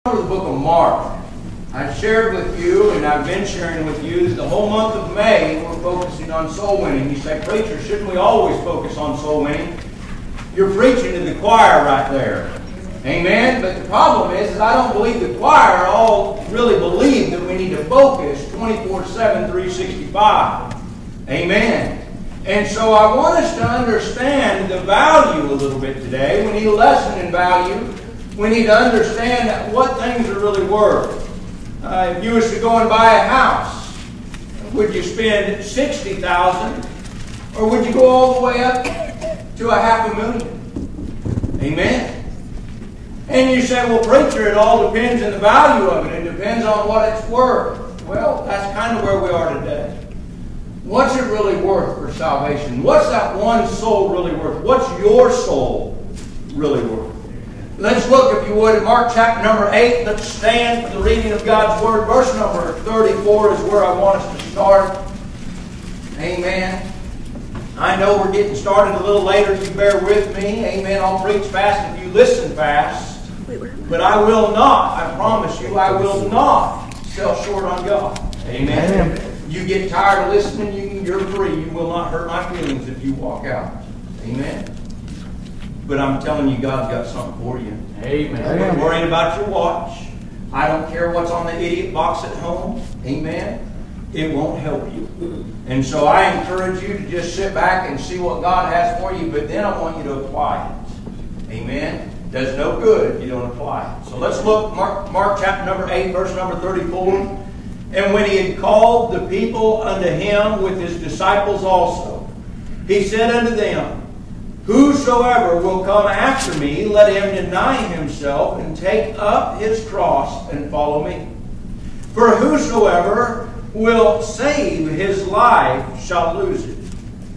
The book of Mark. I shared with you, and I've been sharing with you, that the whole month of May we're focusing on soul winning. You say, preacher, shouldn't we always focus on soul winning? You're preaching to the choir right there. Amen? But the problem is I don't believe the choir all really believe that we need to focus 24/7, 365. Amen? And so I want us to understand the value a little bit today. We need a lesson in value. We need to understand what things are really worth. If you was to go and buy a house, would you spend $60,000, or would you go all the way up to $500,000? Amen. And you say, well, preacher, it all depends on the value of it. It depends on what it's worth. Well, that's kind of where we are today. What's it really worth for salvation? What's that one soul really worth? What's your soul really worth? Let's look, if you would, at Mark chapter number 8. Let's stand for the reading of God's Word. Verse number 34 is where I want us to start. Amen. I know we're getting started a little later. You bear with me. Amen. I'll preach fast if you listen fast. But I will not, I promise you, I will not sell short on God. Amen. You get tired of listening, you're free. You will not hurt my feelings if you walk out. Amen. But I'm telling you, God's got something for you. Amen. I'm not worrying about your watch. I don't care what's on the idiot box at home. Amen. It won't help you. And so I encourage you to just sit back and see what God has for you, but then I want you to apply it. Amen. It does no good if you don't apply it. So let's look, Mark chapter number 8, verse number 34. And when he had called the people unto him with his disciples also, he said unto them, whosoever will come after me, let him deny himself and take up his cross and follow me. For whosoever will save his life shall lose it.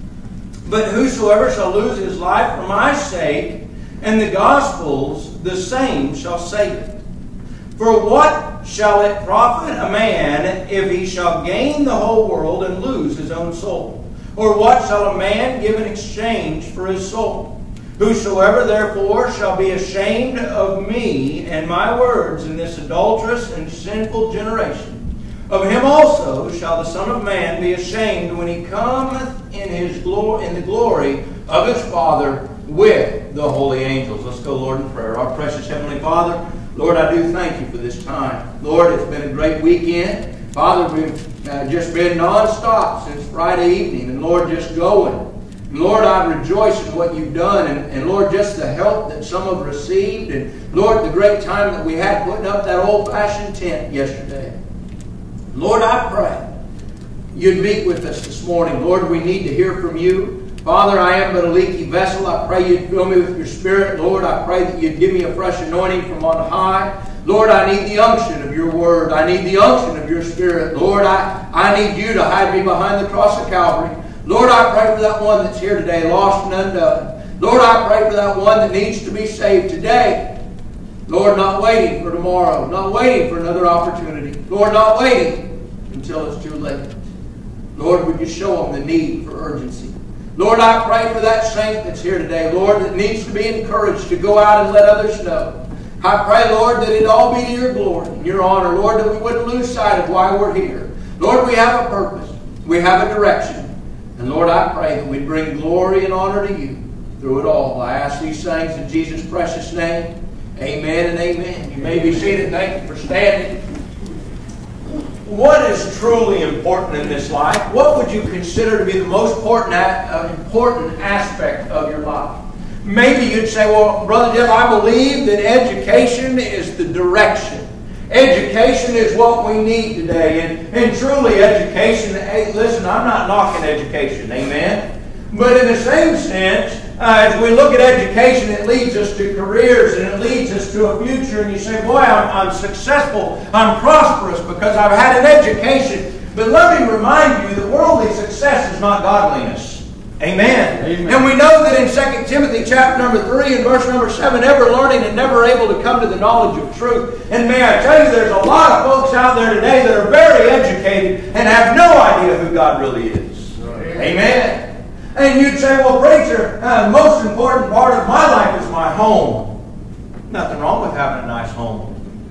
But whosoever shall lose his life for my sake and the gospel's, the same shall save it. For what shall it profit a man if he shall gain the whole world and lose his own soul? Or what shall a man give in exchange for his soul? Whosoever therefore shall be ashamed of me and my words in this adulterous and sinful generation, of him also shall the Son of Man be ashamed when he cometh in the glory of his Father with the holy angels. Let's go, Lord, in prayer. Our precious Heavenly Father, Lord, I do thank you for this time. Lord, it's been a great weekend. Father, we've just been non-stop since Friday evening. And Lord, just going. And Lord, I rejoice in what you've done. And Lord, just the help that some have received. And Lord, the great time that we had putting up that old-fashioned tent yesterday. Lord, I pray you'd meet with us this morning. Lord, we need to hear from you. Father, I am but a leaky vessel. I pray you'd fill me with your Spirit. Lord, I pray that you'd give me a fresh anointing from on high. Lord, I need the unction of your word. I need the unction of your Spirit. Lord, I need you to hide me behind the cross of Calvary. Lord, I pray for that one that's here today, lost and undone. Lord, I pray for that one that needs to be saved today. Lord, not waiting for tomorrow. Not waiting for another opportunity. Lord, not waiting until it's too late. Lord, would you show them the need for urgency? Lord, I pray for that saint that's here today, Lord, that needs to be encouraged to go out and let others know. I pray, Lord, that it all be to your glory and your honor. Lord, that we wouldn't lose sight of why we're here. Lord, we have a purpose. We have a direction. And Lord, I pray that we bring glory and honor to you through it all. I ask these things in Jesus' precious name. Amen and amen. You may be seated. Thank you for standing. What is truly important in this life? What would you consider to be the most important aspect of your life? Maybe you'd say, well, Brother Jeff, I believe that education is the direction. Education is what we need today. And truly education, hey, listen, I'm not knocking education, amen? But in the same sense, as we look at education, it leads us to careers and it leads us to a future. And you say, boy, I'm successful, I'm prosperous because I've had an education. But let me remind you that worldly success is not godliness. Amen. Amen. And we know that in 2 Timothy chapter number 3 and verse number 7, ever learning and never able to come to the knowledge of truth. And may I tell you, there's a lot of folks out there today that are very educated and have no idea who God really is. Amen. And you'd say, well, preacher, the most important part of my life is my home. Nothing wrong with having a nice home.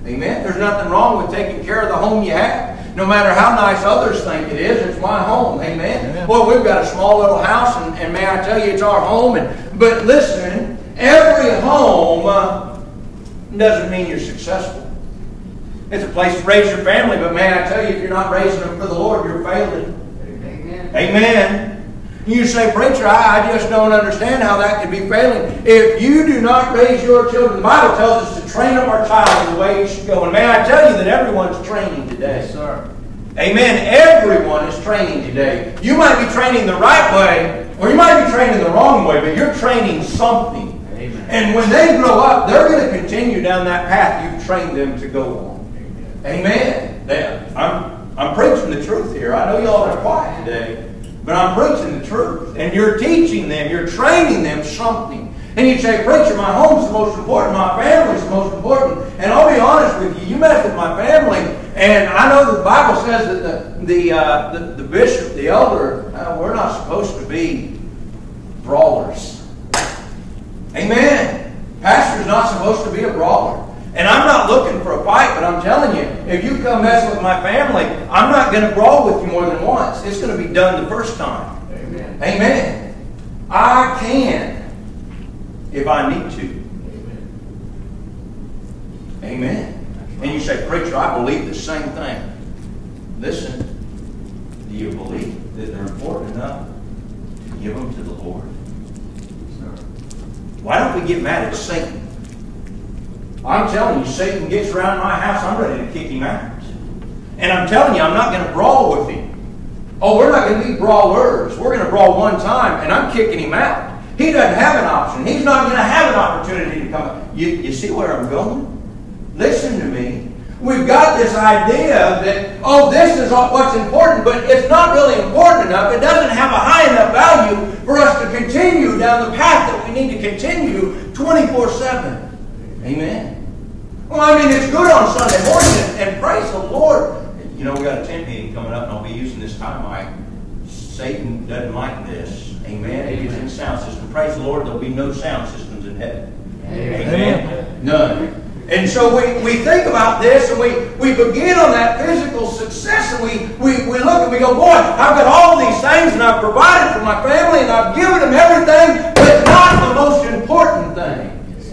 Amen. There's nothing wrong with taking care of the home you have. No matter how nice others think it is, it's my home. Amen. Amen. Well, we've got a small little house, and may I tell you, it's our home. But listen, every home doesn't mean you're successful. It's a place to raise your family, but may I tell you, if you're not raising them for the Lord, you're failing. Amen. Amen. You say, preacher, I just don't understand how that could be failing. If you do not raise your children, the Bible tells us to train up our child in the way he should go. And may I tell you that everyone's training today. Yes, sir. Amen. Everyone is training today. You might be training the right way, or you might be training the wrong way, but you're training something. Amen. And when they grow up, they're going to continue down that path you've trained them to go on. Amen. I'm preaching the truth here. I know y'all are quiet today, but I'm preaching the truth. And you're teaching them, you're training them something. And you say, preacher, my home's the most important, my family's the most important. And I'll be honest with you, you mess with my family, and I know the Bible says that the bishop, the elder, we're not supposed to be brawlers. Amen. Pastor's not supposed to be a brawler. And I'm not looking for a fight, but I'm telling you, if you come mess with my family, I'm not going to brawl with you more than once. It's going to be done the first time. Amen. Amen. I can if I need to. Amen. Amen. And you say, preacher, I believe the same thing. Listen, do you believe that they're important enough to give them to the Lord? Why don't we get mad at Satan? I'm telling you, Satan gets around my house, I'm ready to kick him out. And I'm telling you, I'm not going to brawl with him. Oh, we're not going to be brawlers. We're going to brawl one time, and I'm kicking him out. He doesn't have an option. He's not going to have an opportunity to come out. You see where I'm going? Listen to me. We've got this idea that, oh, this is what's important, but it's not really important enough. It doesn't have a high enough value for us to continue down the path that we need to continue 24/7. Amen. Well, I mean, it's good on Sunday morning, and praise the Lord. You know, we got a tent meeting coming up, and I'll be using this time mic. Satan doesn't like this. Amen. It is in sound system. Praise the Lord, there'll be no sound systems in heaven. Amen. None. And so we think about this, and we begin on that physical success, and we look and we go, boy, I've got all these things, and I've provided for my family, and I've given them everything, but not the most important thing.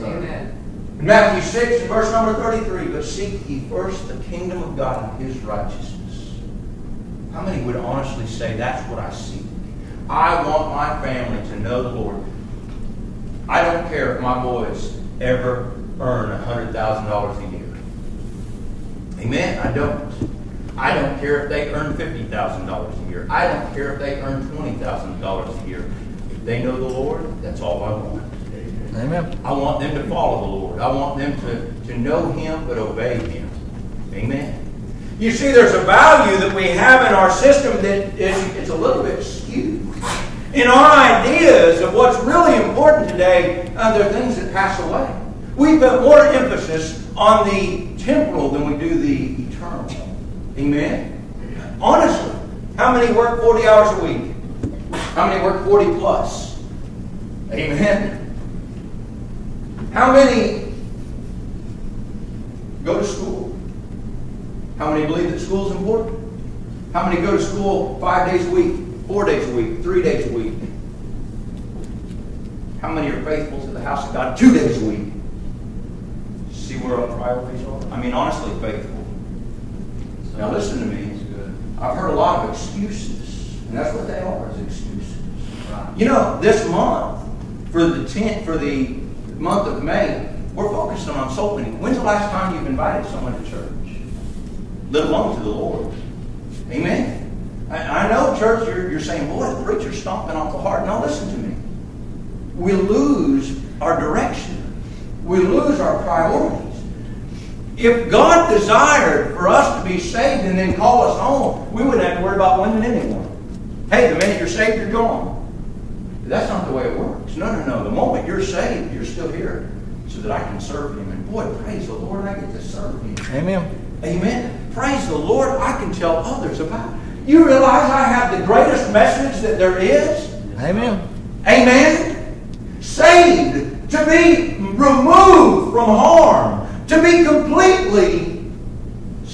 In Matthew 6, verse number 33, but seek ye first the kingdom of God and His righteousness. How many would honestly say, that's what I seek? I want my family to know the Lord. I don't care if my boys ever earn $100,000 a year. Amen? I don't. I don't care if they earn $50,000 a year. I don't care if they earn $20,000 a year. If they know the Lord, that's all I want. Amen. I want them to follow the Lord. I want them to know Him but obey Him. Amen. You see, there's a value that we have in our system that it's a little bit skewed. In our ideas of what's really important today, there are things that pass away. We put more emphasis on the temporal than we do the eternal. Amen. Honestly, how many work 40 hours a week? How many work 40 plus? Amen. How many go to school? How many believe that school is important? How many go to school 5 days a week, 4 days a week, 3 days a week? How many are faithful to the house of God 2 days a week? See where our priorities are? I mean, honestly faithful. Now listen to me. I've heard a lot of excuses, and that's what they are, is excuses. You know, this month, for the month of May, we're focusing on soul winning. When's the last time you've invited someone to church? Let alone to the Lord. Amen. I know, church, you're saying, boy, the preacher's stomping off the heart. No, listen to me. We lose our direction. We lose our priorities. If God desired for us to be saved and then call us home, we wouldn't have to worry about winning anyone. Hey, the minute you're saved, you're gone. But that's not the way it works. No. The moment you're saved, you're still here so that I can serve Him. And boy, praise the Lord, I get to serve Him. Amen. Amen. Praise the Lord, I can tell others about it. You realize I have the greatest message that there is? Amen. Amen. Saved, to be removed from harm, to be completely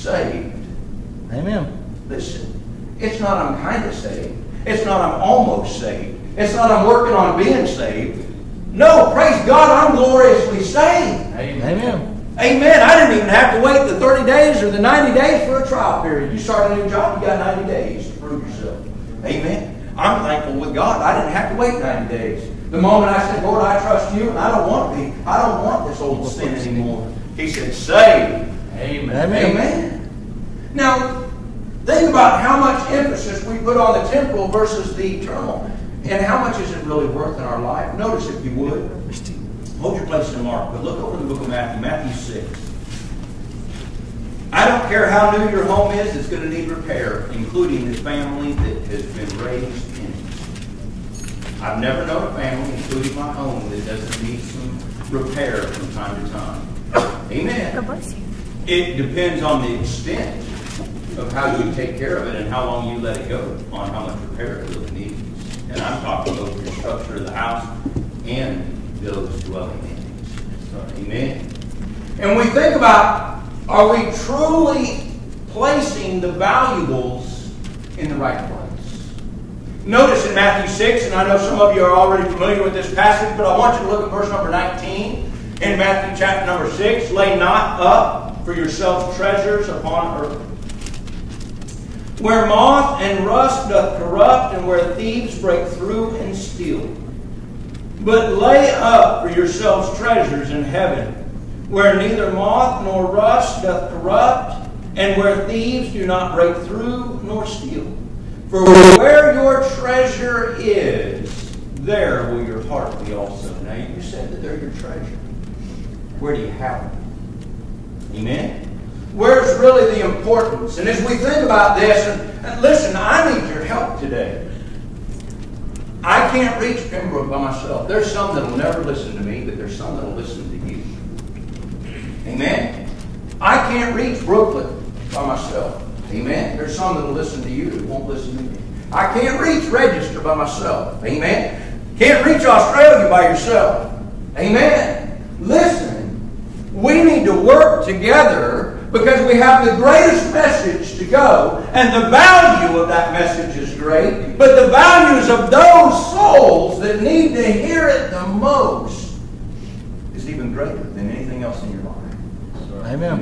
saved. Amen. Listen, it's not I'm kind of saved. It's not I'm almost saved. It's not I'm working on being saved. No, praise God, I'm gloriously saved. Amen. Amen. I didn't even have to wait the 30 days or the 90 days for a trial period. You start a new job, you got 90 days to prove yourself. Amen. I'm thankful with God. I didn't have to wait 90 days. The moment I said, Lord, I trust you, and I don't want this old sin anymore. He said, save. Amen. Amen. Now, think about how much emphasis we put on the temporal versus the eternal. And how much is it really worth in our life? Notice, if you would, hold your place in Mark, but look over the book of Matthew, Matthew 6. I don't care how new your home is, it's going to need repair, including the family that has been raised in it. I've never known a family, including my own, that doesn't need some repair from time to time. Amen. God bless you. It depends on the extent of how you take care of it and how long you let it go on how much repair it really needs. And I'm talking about the structure of the house and those dwelling in it. Amen. And we think about, are we truly placing the valuables in the right place? Notice in Matthew 6, and I know some of you are already familiar with this passage, but I want you to look at verse number 19 in Matthew chapter number 6. Lay not up for yourselves treasures upon earth, where moth and rust doth corrupt, and where thieves break through and steal. But lay up for yourselves treasures in heaven, where neither moth nor rust doth corrupt, and where thieves do not break through nor steal. For where your treasure is, there will your heart be also. Now you said that they're your treasure. Where do you have it? Amen? Where's really the importance? And as we think about this, and listen, I need your help today. I can't reach Pembroke by myself. There's some that will never listen to me, but there's some that will listen to you. Amen? I can't reach Brooklyn by myself. Amen? There's some that will listen to you that won't listen to me. I can't reach Register by myself. Amen? Can't reach Australia by yourself. Amen? Listen, we need to work together because we have the greatest message to go, and the value of that message is great, but the values of those souls that need to hear it the most is even greater than anything else in your life. Amen.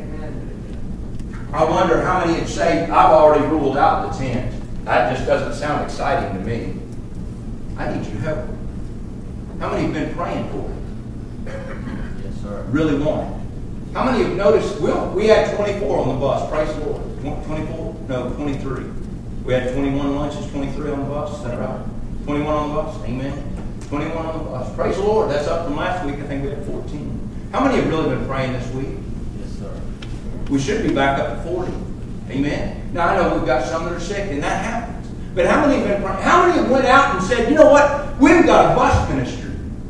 Amen. I wonder how many would say, I've already ruled out the tent. That just doesn't sound exciting to me. I need your help. How many have been praying for it? Yes, sir. Really want it? How many have noticed, we had 24 on the bus, praise the Lord. 24? No, 23. We had 21 lunches, 23 on the bus, is that right? 21 on the bus, amen. 21 on the bus, praise the Lord. That's up from last week, I think we had 14. How many have really been praying this week? Yes, sir. We should be back up to 40, amen. Now I know we've got some that are sick, and that happens. But how many have been praying? How many have went out and said, you know what, we've got a bus ministry,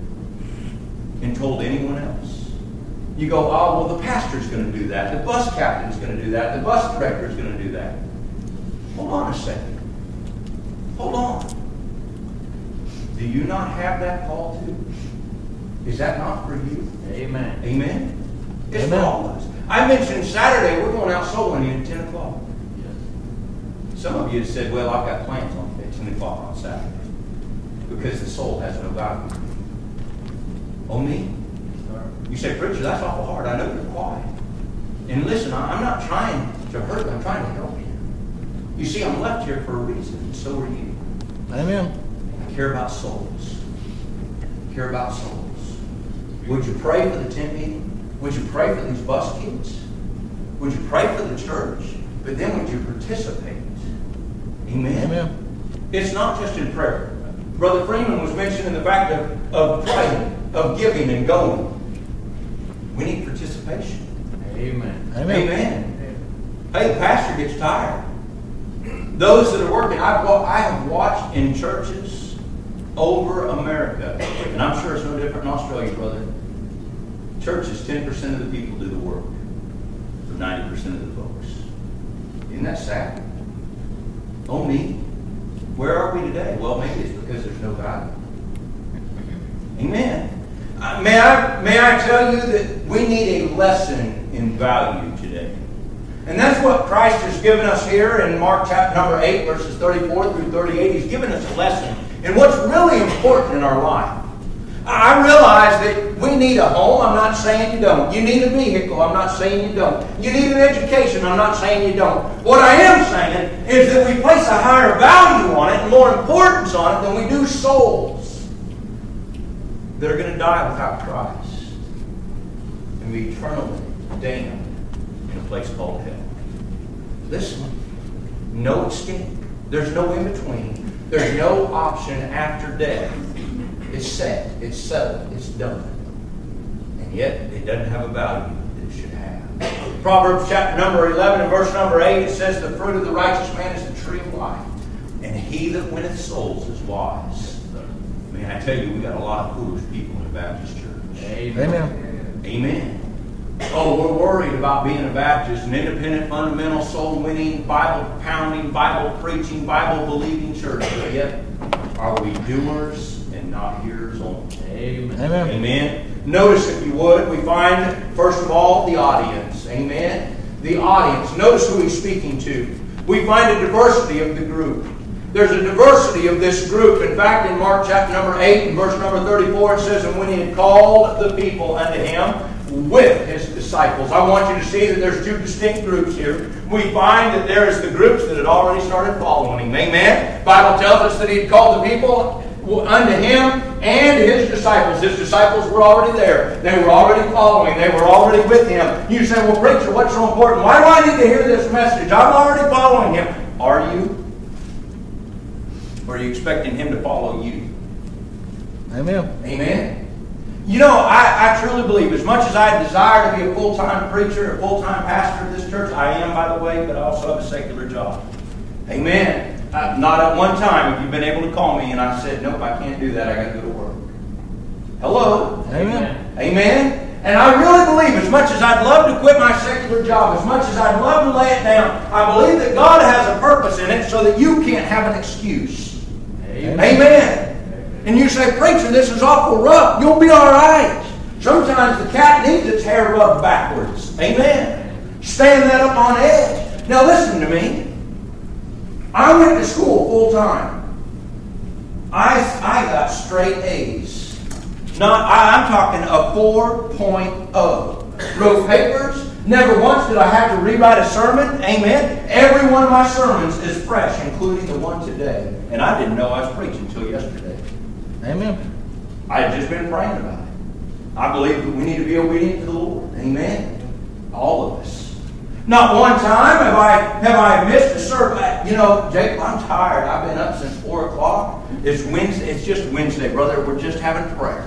and told anyone else? You go, oh, well, the pastor's going to do that. The bus captain's going to do that. The bus director's going to do that. Hold on a second. Hold on. Do you not have that call too? Is that not for you? Amen. Amen? It's Amen. for all of us. I mentioned Saturday, we're going out soul winning at 10 o'clock. Yes. Some of you said, well, I've got plans on at 10 o'clock on Saturday. Because the soul has no value. Oh, me? You say, preacher, that's awful hard. I know you're quiet. And listen, I'm not trying to hurt you. I'm trying to help you. You see, I'm left here for a reason, and so are you. Amen. I care about souls. I care about souls. Would you pray for the tent meeting? Would you pray for these bus kids? Would you pray for the church? But then would you participate? Amen. Amen. It's not just in prayer. Brother Freeman was mentioning the fact of praying, of giving and going. We need participation. Amen. Amen. Amen. Hey, the pastor gets tired. Those that are working, I have watched in churches over America, and I'm sure it's no different in Australia, brother. Churches, 10% of the people do the work for 90% of the folks. Isn't that sad? Oh, me. Where are we today? Well, maybe it's because there's no value. Amen. May I tell you that we need a lesson in value today. And that's what Christ has given us here in Mark chapter number 8, verses 34 through 38. He's given us a lesson in what's really important in our life. I realize that we need a home. I'm not saying you don't. You need a vehicle. I'm not saying you don't. You need an education. I'm not saying you don't. What I am saying is that we place a higher value on it and more importance on it than we do souls that are going to die without Christ and be eternally damned in a place called hell. Listen, no escape. There's no in between. There's no option after death. It's set. It's settled. It's done. And yet, it doesn't have a value that it should have. Proverbs chapter number 11 and verse number 8, it says, the fruit of the righteous man is the tree of life, and he that winneth souls is wise. Man, I tell you, we got a lot of foolish people in the Baptist church. Amen. Amen. Oh, we're worried about being a Baptist, an independent, fundamental, soul-winning, Bible-pounding, Bible-preaching, Bible-believing church. But yet, are we doers and not hearers only? Amen. Amen. Amen. Notice, if you would, we find, first of all, the audience. Amen. The audience. Notice who he's speaking to. We find a diversity of the group. There's a diversity of this group. In fact, in Mark chapter number 8 and verse number 34, it says, and when he had called the people unto him with his disciples. I want you to see that there's two distinct groups here. We find that there is the groups that had already started following him. Amen. The Bible tells us that he had called the people unto him and his disciples. His disciples were already there. They were already following. They were already with him. You say, well, preacher, what's so important? Why do I need to hear this message? I'm already following him. Are you? Or are you expecting him to follow you? Amen. Amen. You know, I truly believe, as much as I desire to be a full-time preacher, a full-time pastor of this church, I am, by the way, but I also have a secular job. Amen. Not at one time have you been able to call me and I said, nope, I can't do that. I got to go to work. Hello? Amen. Amen. And I really believe, as much as I'd love to quit my secular job, as much as I'd love to lay it down, I believe that God has a purpose in it so that you can't have an excuse. Amen. Amen. And you say, preacher, this is awful rough. You'll be all right. Sometimes the cat needs its hair rubbed backwards. Amen. Stand that up on edge. Now listen to me. I went to school full time. I got straight A's. I'm talking a 4.0. Wrote papers. Never once did I have to rewrite a sermon. Amen. Every one of my sermons is fresh, including the one today. And I didn't know I was preaching until yesterday. Amen. I had just been praying about it. I believe that we need to be obedient to the Lord. Amen. All of us. Not one time have I missed a service. You know, Jacob, I'm tired. I've been up since 4 o'clock. It's Wednesday. It's just Wednesday, brother. We're just having prayer.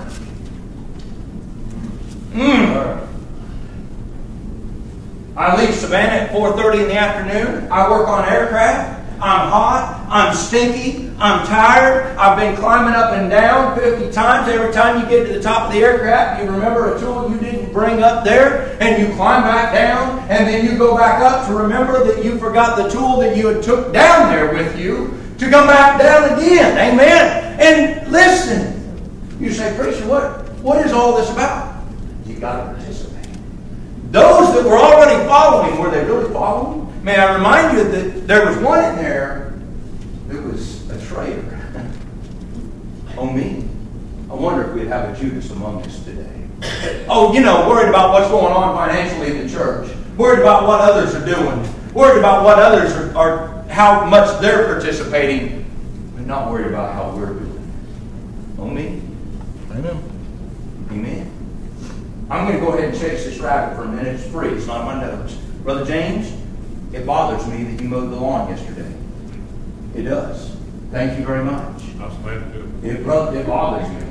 I leave Savannah at 4:30 in the afternoon. I work on aircraft. I'm hot. I'm stinky. I'm tired. I've been climbing up and down 50 times. Every time you get to the top of the aircraft, you remember a tool you didn't bring up there, and you climb back down, and then you go back up to remember that you forgot the tool that you had took down there with you to come back down again. Amen. And listen, you say, preacher, what is all this about? You got to participate. Those that were already following, were they really following? May I remind you that there was one in there that was a traitor. Oh, me. I wonder if we'd have a Judas among us today. Oh, worried about what's going on financially in the church. Worried about what others are doing. Worried about what others are how much they're participating. But not worried about how we're doing. Oh, me. Amen. Amen. I'm going to go ahead and chase this rabbit for a minute. It's free. It's not on my notes. Brother James, it bothers me that you mowed the lawn yesterday. It does. Thank you very much. I was glad to do It bothers me.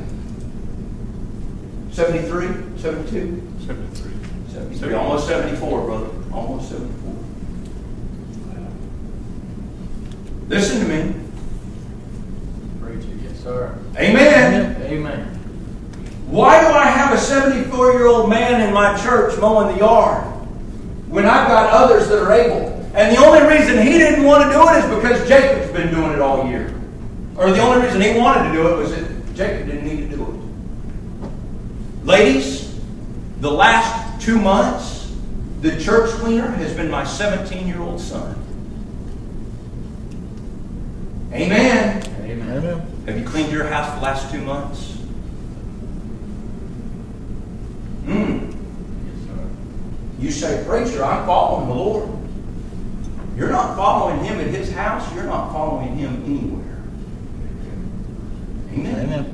73? 72? 73. 73. Almost 74, brother. Almost 74. Listen to me. Preacher, yes, sir. Amen. Amen. Why do I have a 74-year-old man in my church mowing the yard when I've got others that are able? And the only reason he didn't want to do it is because Jacob's been doing it all year. Or the only reason he wanted to do it was that Jacob didn't need to do it. Ladies, the last 2 months, The church cleaner has been my 17-year-old son. Amen. Amen. Have you cleaned your house the last 2 months? You say, preacher, I'm following the Lord. You're not following Him at His house. You're not following Him anywhere. Amen. Amen.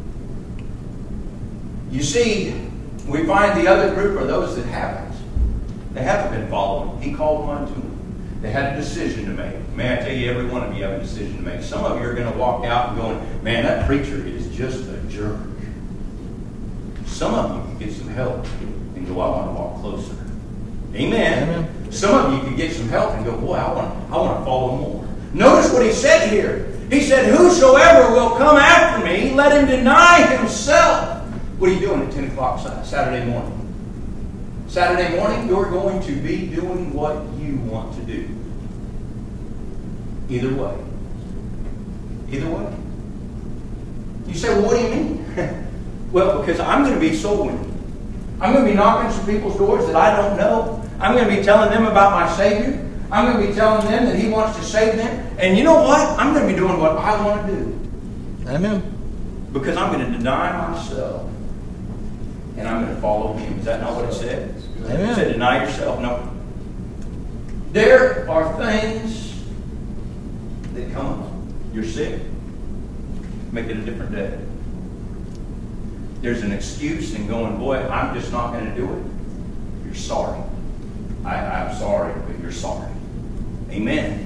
You see, we find the other group are those that haven't. They haven't been following. He called them unto Him. They had a decision to make. May I tell you, every one of you have a decision to make. Some of you are going to walk out and going, man, that preacher is just a jerk. Some of you can get some help and go, I want to walk closer. Amen. Amen. Some of you can get some help and go, boy, I want to follow more. Notice what He said here. He said, whosoever will come after me, let him deny himself. What are you doing at 10 o'clock Saturday morning? Saturday morning, you're going to be doing what you want to do. Either way. Either way. You say, well, what do you mean? Well, because I'm going to be soul winning. I'm going to be knocking some people's doors that I don't know. I'm going to be telling them about my Savior. I'm going to be telling them that He wants to save them. And you know what? I'm going to be doing what I want to do. Amen. Because I'm going to deny myself. And I'm going to follow Him. Is that not what it said? Amen. It said deny yourself. No. There are things that come up. You're sick. Make it a different day. There's an excuse in going, boy, I'm just not going to do it. You're sorry. I'm sorry, but you're sorry. Amen.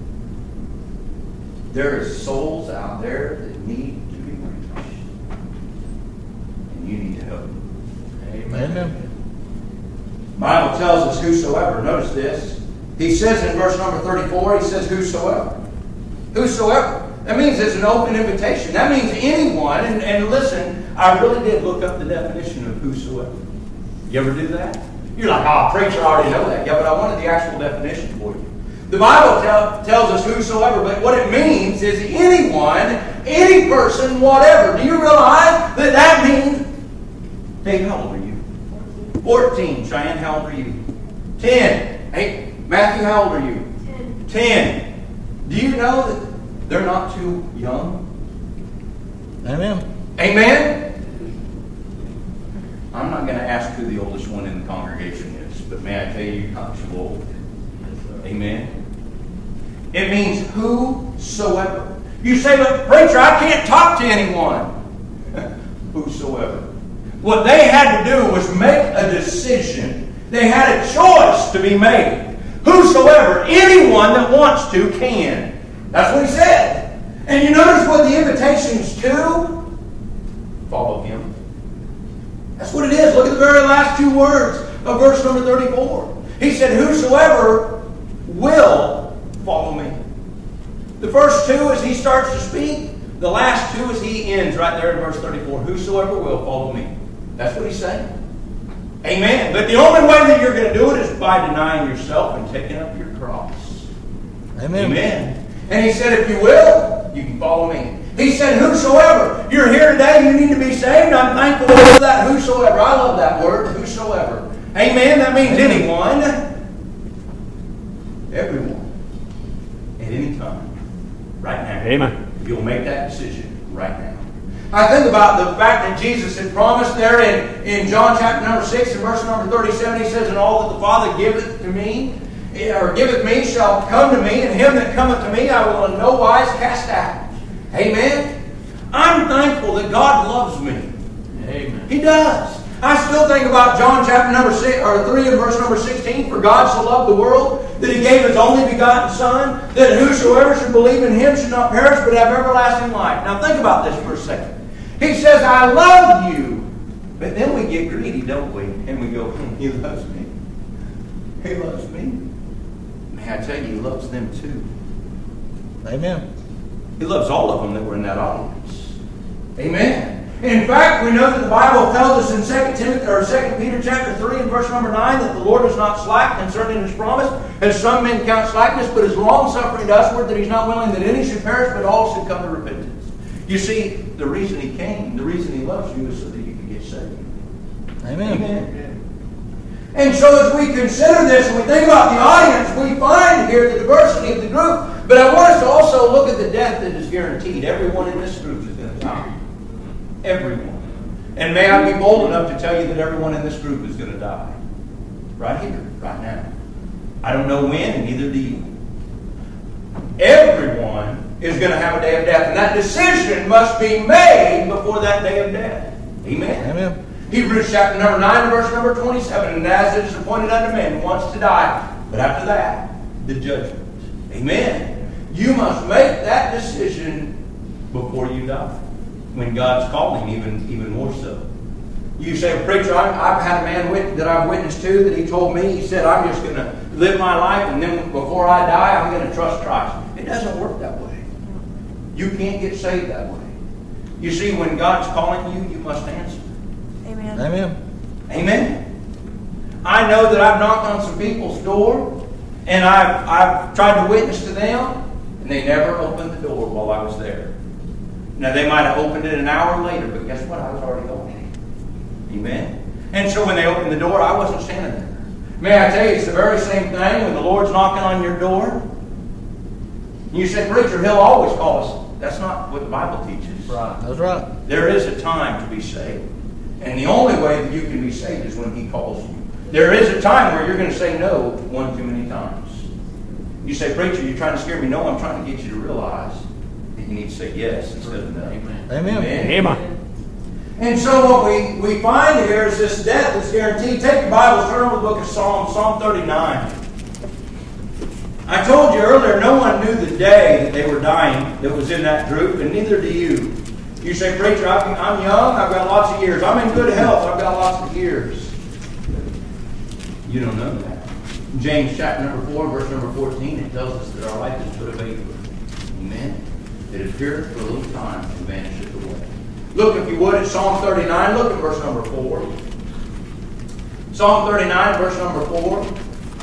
There are souls out there that need to be reached. And you need to help them. Amen. The Bible tells us whosoever. Notice this. He says in verse number 34, He says whosoever. Whosoever. That means it's an open invitation. That means anyone. And listen, I really did look up the definition of whosoever. You ever do that? You're like, oh, preacher, I already know that. Yeah, but I wanted the actual definition for you. The Bible tells us whosoever, but what it means is anyone, any person, whatever. Do you realize that that means, Dave, how old are you? 14. Cheyenne, how old are you? 10. Hey, Matthew, how old are you? 10. Do you know that they're not too young? Amen. Amen? I'm not going to ask who the oldest one in the congregation is, but may I tell you, you're not too old. Amen? It means whosoever. You say, but preacher, I can't talk to anyone. Whosoever. What they had to do was make a decision. They had a choice to be made. Whosoever, anyone that wants to can. That's what He said. And you notice what the invitation is to? Follow Him. That's what it is. Look at the very last two words of verse number 34. He said, whosoever will follow me. The first two as He starts to speak. The last two as He ends right there in verse 34. Whosoever will follow me. That's what He's saying. Amen. But the only way that you're going to do it is by denying yourself and taking up your cross. Amen. Amen. And He said, if you will, you can follow me. He said, whosoever. You're here today, you need to be saved. I'm thankful for that whosoever. I love that word, whosoever. Amen. That means anyone. Everyone. At any time. Right now. Amen. You'll make that decision right now. I think about the fact that Jesus had promised there in John chapter number 6 and verse number 37. He says, and all that the Father giveth to me, or giveth me, shall come to me, and him that cometh to me I will in no wise cast out. Amen? I'm thankful that God loves me. Amen. He does. I still think about John chapter number 3 and verse number 16. For God so loved the world that He gave His only begotten Son, that whosoever should believe in Him should not perish but have everlasting life. Now think about this for a second. He says, I love you. But then we get greedy, don't we? And we go, He loves me. He loves me. May I tell you, He loves them too. Amen. He loves all of them that were in that audience. Amen. In fact, we know that the Bible tells us in 2 Peter chapter 3 and verse number 9 that the Lord is not slack concerning His promise, as some men count slackness, but is long-suffering to usward, that He's not willing that any should perish, but all should come to repentance. You see, the reason He came, the reason He loves you is so that you can get saved. Amen. Amen. And so as we consider this and we think about the audience, we find here the diversity of the group. But I want us to also look at the death that is guaranteed. Everyone in this group is going to die. Everyone. And may I be bold enough to tell you that everyone in this group is going to die. Right here, right now. I don't know when, and neither do you. Everyone is going to have a day of death. And that decision must be made before that day of death. Amen? Amen. Hebrews chapter number 9, verse number 27. And as it is appointed unto men once to die, but after that, the judgment. Amen. You must make that decision before you die. When God's calling, even more so. You say, preacher, I've had a man that I've witnessed to that he told me, he said, I'm just going to live my life and then before I die, I'm going to trust Christ. It doesn't work that way. You can't get saved that way. You see, when God's calling you, you must answer. Amen. Amen. Amen. I know that I've knocked on some people's door and I've tried to witness to them and they never opened the door while I was there. Now, they might have opened it an hour later, but guess what? I was already going. Amen. And so when they opened the door, I wasn't standing there. May I tell you, it's the very same thing when the Lord's knocking on your door. You say, preacher, He'll always call us. That's not what the Bible teaches. Right. That's right. There is a time to be saved. And the only way that you can be saved is when He calls you. There is a time where you're going to say no one too many times. You say, preacher, you're trying to scare me. No, I'm trying to get you to realize that you need to say yes instead of no. Amen. Amen. Amen. And so what we find here is this death is guaranteed. Take your Bibles, turn to the book of Psalms, Psalm 39. I told you earlier, no one knew the day that they were dying that was in that group, and neither do you. You say, preacher, I'm young, I've got lots of years. I'm in good health, I've got lots of years. You don't know that. James chapter number 4, verse number 14, it tells us that our life is but a vapor. Amen. It appeareth for a little time and vanisheth away. Look, if you would, at Psalm 39. Look at verse number 4. Psalm 39, verse number 4.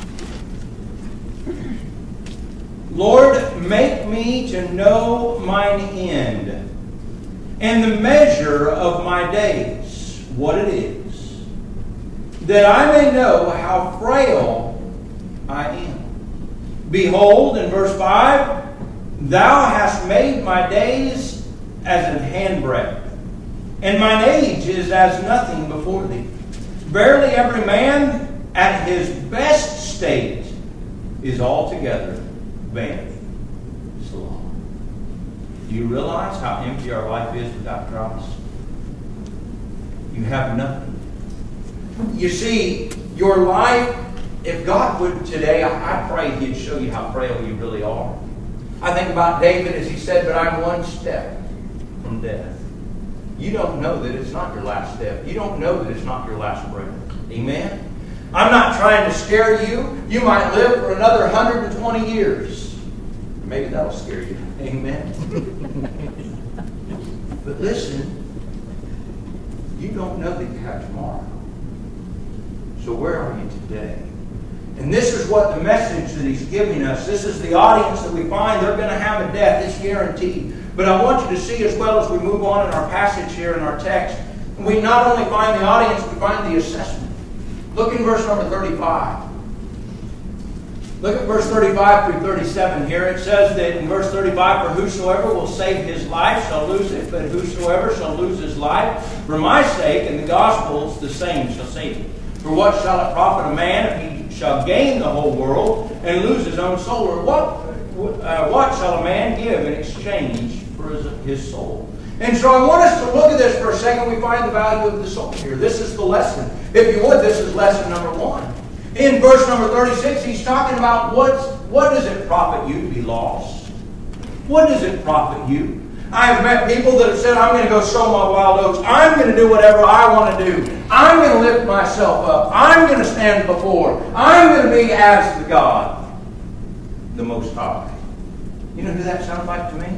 Lord, make me to know mine end, and the measure of my days, what it is, that I may know how frail I am. Behold, in verse 5, Thou hast made my days as an handbreadth, and mine age is as nothing before thee. Verily every man at his best state is altogether vanity. Selah. Do you realize how empty our life is without Christ? You have nothing. You see, your life, if God would today, I pray He'd show you how frail you really are. I think about David as he said, but I'm one step from death. You don't know that it's not your last step. You don't know that it's not your last breath. Amen? I'm not trying to scare you. You might live for another 120 years. Maybe that'll scare you. Amen? But listen, you don't know that you have tomorrow. So where are you today? And this is what the message that He's giving us. This is the audience that we find. They're going to have a death. It's guaranteed. But I want you to see as well as we move on in our passage here in our text, we not only find the audience, we find the assessment. Look in verse number 35. Look at verse 35 through 37 here. It says that in verse 35, For whosoever will save his life shall lose it, but whosoever shall lose his life for my sake and the gospel's, the same shall save it. For what shall it profit a man if he shall gain the whole world and lose his own soul? Or what shall a man give in exchange for his soul? And so I want us to look at this for a second. We find the value of the soul here. This is the lesson. If you would, this is lesson number 1. In verse number 36, he's talking about what does it profit you to be lost? What does it profit you? I have met people that have said, I'm going to go sow my wild oats. I'm going to do whatever I want to do. I'm going to lift myself up. I'm going to stand before. I'm going to be as the God, the Most High. You know who that sounds like to me?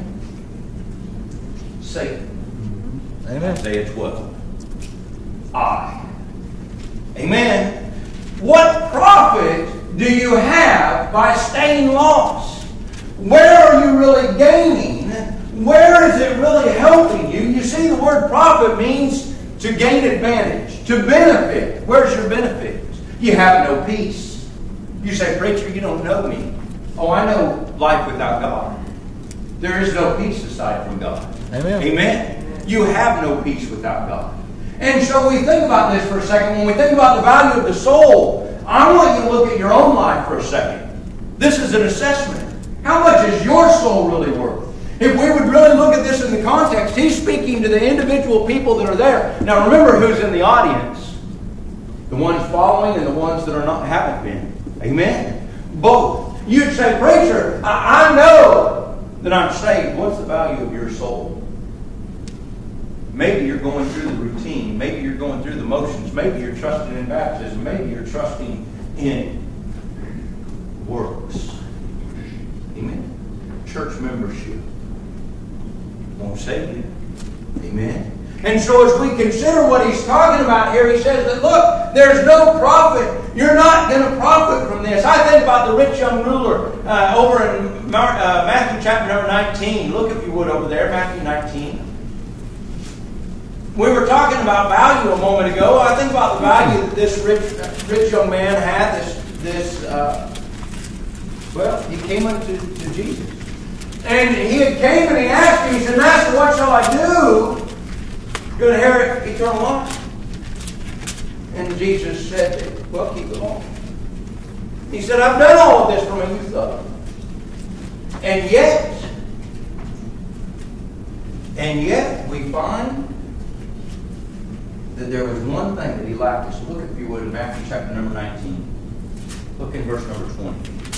Satan. Amen. Isaiah 12. I. Amen. What profit do you have by staying lost? Where are you really gaining? Where is it really helping you? You see, the word profit means to gain advantage, to benefit. Where's your benefit? You have no peace. You say, preacher, you don't know me. Oh, I know life without God. There is no peace aside from God. Amen. Amen. You have no peace without God. And so we think about this for a second. When we think about the value of the soul, I want you to look at your own life for a second. This is an assessment. How much is your soul really worth? If we would really look at this in the context, he's speaking to the individual people that are there. Now remember who's in the audience. The ones following and the ones that are not, haven't been. Amen? Both. You'd say, preacher, I know that I'm saved. What's the value of your soul? Maybe you're going through the routine. Maybe you're going through the motions. Maybe you're trusting in baptism. Maybe you're trusting in works. Amen. Church membership won't save you. Amen. And so as we consider what he's talking about here, he says that, look, there's no profit. You're not going to profit from this. I think about the rich young ruler over in Matthew chapter number 19. Look, if you would, over there, Matthew 19. We were talking about value a moment ago. I think about the value that this rich young man had. Well, he came unto Jesus. And he came and he asked him, he said, Master, what shall I do to inherit eternal life? And Jesus said, well, keep the law. He said, I've done all of this from my youth up. And yet we find that there was one thing that he lacked. So look, if you would, in Matthew chapter number 19. Look in verse number 20.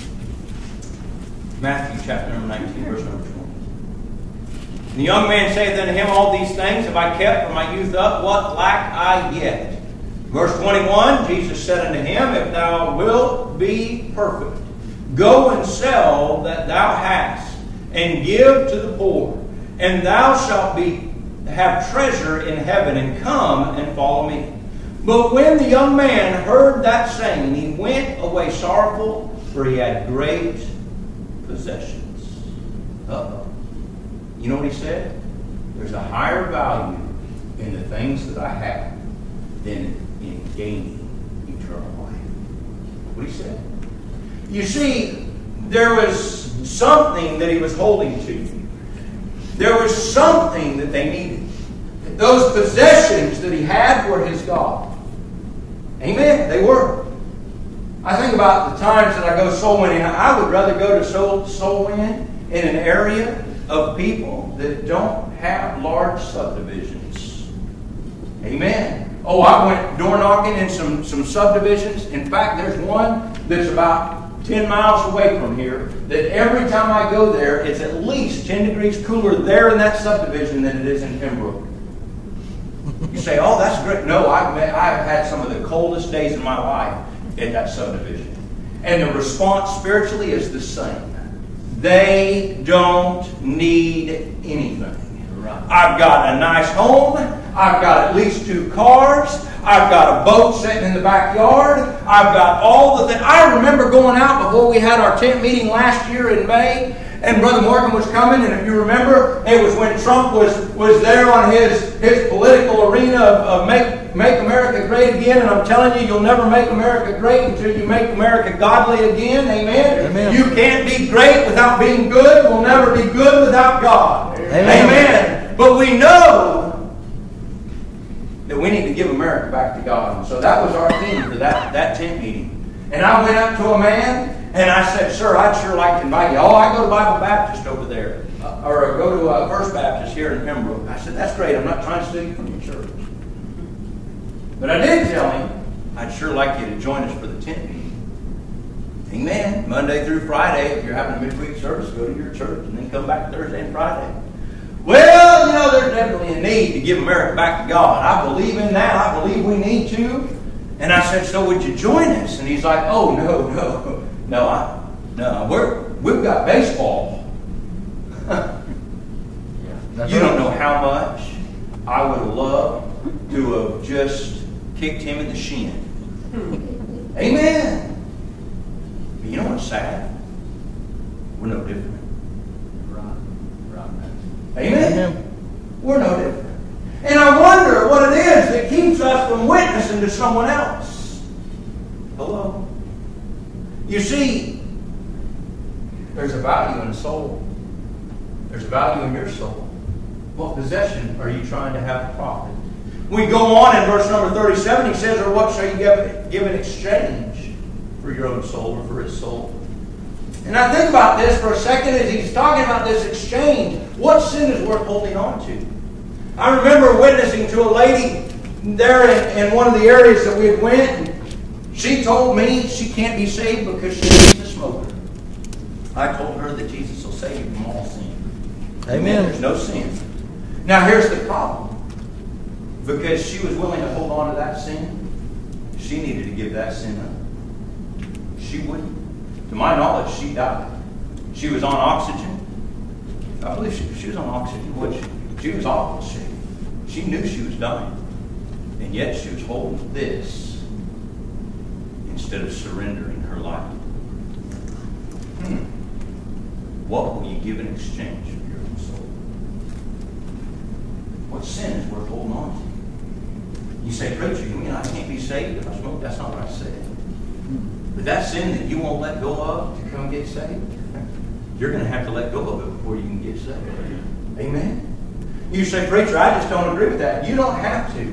Matthew chapter number 19, verse number 20. And the young man saith unto him, all these things have I kept from my youth up. What lack I yet? Verse 21, Jesus said unto him, if thou wilt be perfect, go and sell that thou hast, and give to the poor, and thou shalt have treasure in heaven, and come and follow me. But when the young man heard that saying, he went away sorrowful, for he had great possessions. Uh-oh. You know what he said? There's a higher value in the things that I have than in gaining eternal life. What he said? You see, there was something that he was holding to. There was something that they needed. Those possessions that he had were his God. Amen? They were. I think about the times that I go soul winning. I would rather go to soul win in an area of people that don't have large subdivisions. Amen. Oh, I went door knocking in some subdivisions. In fact, there's one that's about 10 miles away from here that every time I go there, it's at least 10 degrees cooler there in that subdivision than it is in Pembroke. You say, oh, that's great. No, I've had some of the coldest days in my life in that subdivision. And the response spiritually is the same. They don't need anything. Right. I've got a nice home. I've got at least 2 cars. I've got a boat sitting in the backyard. I've got all the things. I remember going out before we had our tent meeting last year in May, and Brother Morgan was coming, and if you remember, it was when Trump was there on his political arena of make America great again, and I'm telling you, you'll never make America great until you make America godly again. Amen? Amen. You can't be great without being good. We'll never be good without God. Amen. Amen. But we know that we need to give America back to God. And so that was our theme for that tent meeting. And I went up to a man, and I said, sir, I'd sure like to invite you. Oh, I go to Bible Baptist over there. Or go to First Baptist here in Pembroke. I said, that's great. I'm not trying to steal you from your church. But I did tell him, I'd sure like you to join us for the tent meeting. Amen. Monday through Friday, if you're having a midweek service, go to your church and then come back Thursday and Friday. Well, you know, there's definitely a need to give America back to God. I believe in that. I believe we need to. And I said, so would you join us? And he's like, oh, no, we've got baseball. You don't know how much I would have loved to have just kicked him in the shin. Amen. But you know what's sad? We're no different. Amen? Amen. We're no different. And I wonder what it is that keeps us from witnessing to someone else. Oh, You see, there's a value in the soul. There's a value in your soul. What possession are you trying to have a profit? We go on in verse number 37, he says, or what shall you give in exchange for your own soul or for his soul? And I think about this for a second as he's talking about this exchange. What sin is worth holding on to? I remember witnessing to a lady there in one of the areas that we had went. And she told me she can't be saved because she's a smoker. I told her that Jesus will save you from all sin. Amen. There's no sin. Now here's the problem. Because she was willing to hold on to that sin, she needed to give that sin up. She wouldn't. To my knowledge, she died. She was on oxygen. I believe she was on oxygen, which she was awful sick. She knew she was dying. And yet she was holding this instead of surrendering her life. What will you give in exchange for your own soul? What sin is worth holding on to? You say, preacher, you mean I can't be saved if I smoke? That's not what I said. But that sin that you won't let go of to come get saved, you're going to have to let go of it before you can get saved. Amen? You say, preacher, I just don't agree with that. You don't have to.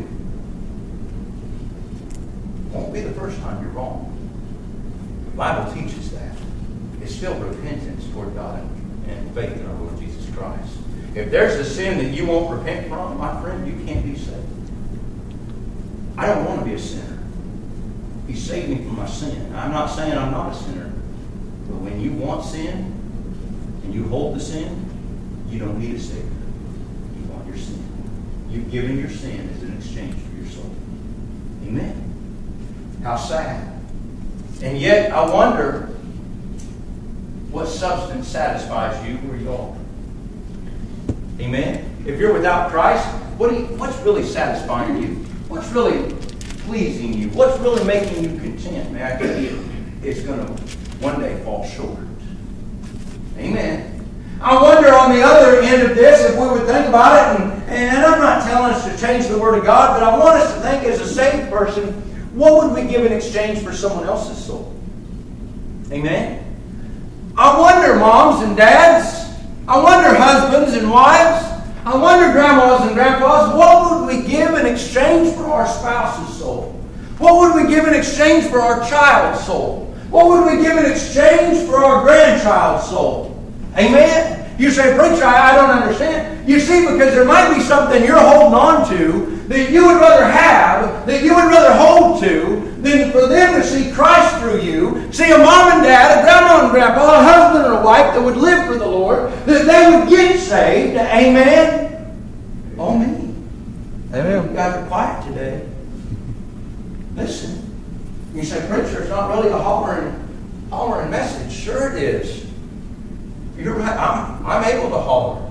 Won't be the first time you're wrong. The Bible teaches that. It's still repentance toward God and faith in our Lord Jesus Christ. If there's a sin that you won't repent from, my friend, you can't be saved. I don't want to be a sinner. He saved me from my sin. I'm not saying I'm not a sinner. But when you want sin and you hold the sin, you don't need a Savior. You want your sin. You've given your sin as an exchange for your soul. Amen. How sad. And yet, I wonder what substance satisfies you where you are. Amen. If you're without Christ, what's really satisfying you? What's really pleasing you? What's really making you content? May I tell you, it's going to one day fall short. Amen. I wonder on the other end of this, if we would think about it, and I'm not telling us to change the Word of God, but I want us to think as a saved person, what would we give in exchange for someone else's soul? Amen. I wonder, moms and dads, I wonder, husbands and wives, I wonder, grandmas and grandpas, what would we give in exchange for our spouse's soul? What would we give in exchange for our child's soul? What would we give in exchange for our grandchild's soul? Amen? You say, preacher, I don't understand. You see, because there might be something you're holding on to that you would rather have, that you would rather hold to, than for them to see Christ through you. See a mom and dad, a grandma and grandpa, a husband and a wife that would live for the Lord, that they would get saved. Amen? Oh, me. Amen. You guys are quiet today. Listen. You say, preacher, it's not really a hollering message. Sure it is. You're right. I'm able to holler.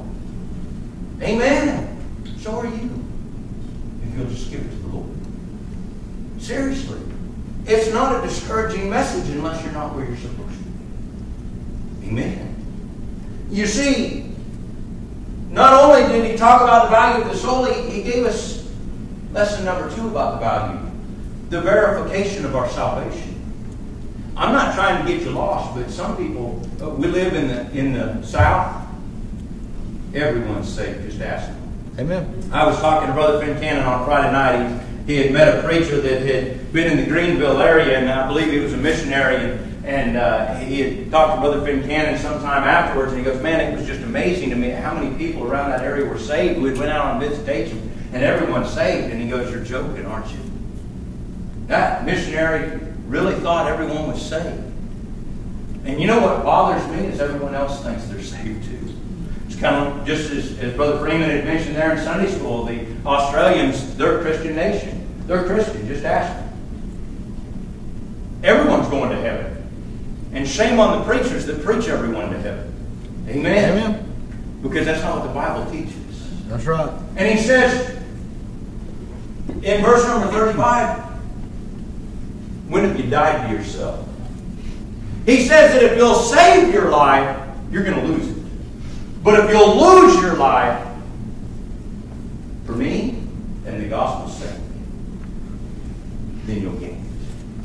Amen. So are you. If you'll just give it to the Lord. Seriously. It's not a discouraging message unless you're not where you're supposed to be. Amen. You see, not only did he talk about the value of the soul, he gave us lesson number 2 about the value. The verification of our salvation. I'm not trying to get you lost, but some people, we live in the South. Everyone's saved. Just ask them. Amen. I was talking to Brother Finn Cannon on Friday night. He had met a preacher that had been in the Greenville area, and I believe he was a missionary. And he had talked to Brother Finn Cannon sometime afterwards, and he goes, man, it was just amazing to me how many people around that area were saved. We went out on visitation, and everyone's saved. And he goes, you're joking, aren't you? That missionary really thought everyone was saved. And you know what bothers me is everyone else thinks they're saved too. It's kind of just as Brother Freeman had mentioned there in Sunday school, the Australians, they're a Christian nation. They're Christian, just ask them. Everyone's going to heaven. And shame on the preachers that preach everyone to heaven. Amen? Amen. Because that's not what the Bible teaches. That's right. And he says, in verse number 35, when have you died to yourself? He says that if you'll save your life, you're going to lose it. But if you'll lose your life for me and the gospel's sake, then you'll gain